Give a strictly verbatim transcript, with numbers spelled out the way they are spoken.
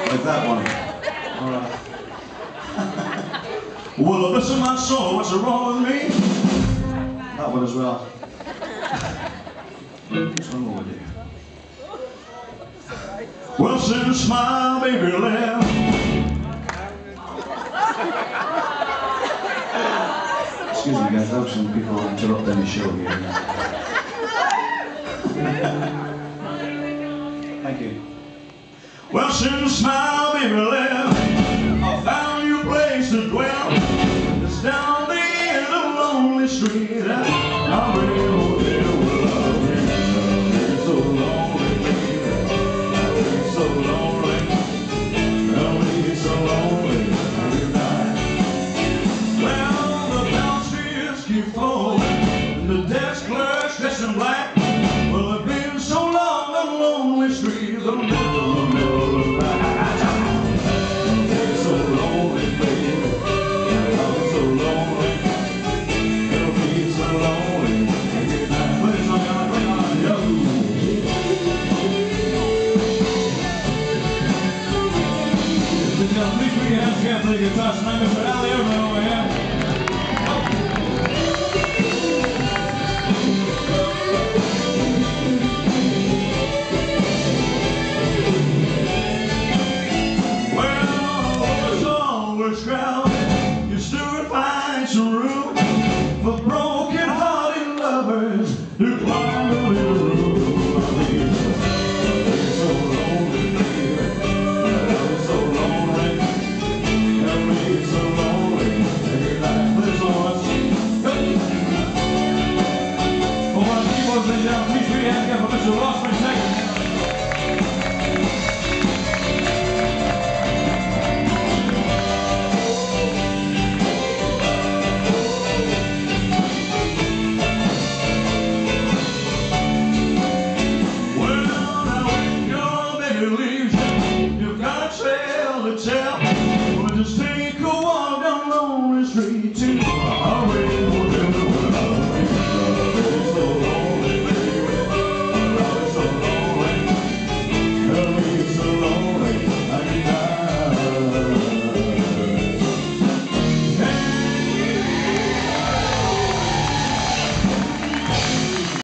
Like that one. All right. Well, bless my soul, what's wrong with me? That one as well. What's wrong with you? Well, since my baby left, excuse me guys, I have some people interrupting the show here. Thank you. Well, since my baby left, I found a new place to dwell. It's down the end of a lonely street. I'm ready for it. So lonely, baby. I'm so lonely. I'll so lonely every night. Well, the bounces keep falling. The desk clerk's dressed in black. Well, I've been so long on a lonely street. The middle, the middle of the night. I'm so lonely, baby. I'm so lonely. It'll be so lonely every night. Play some kind of on, yo. Please put your hands together for the guitar tonight, Mister Ally.